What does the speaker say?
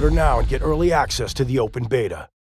Pre-order now and get early access to the open beta.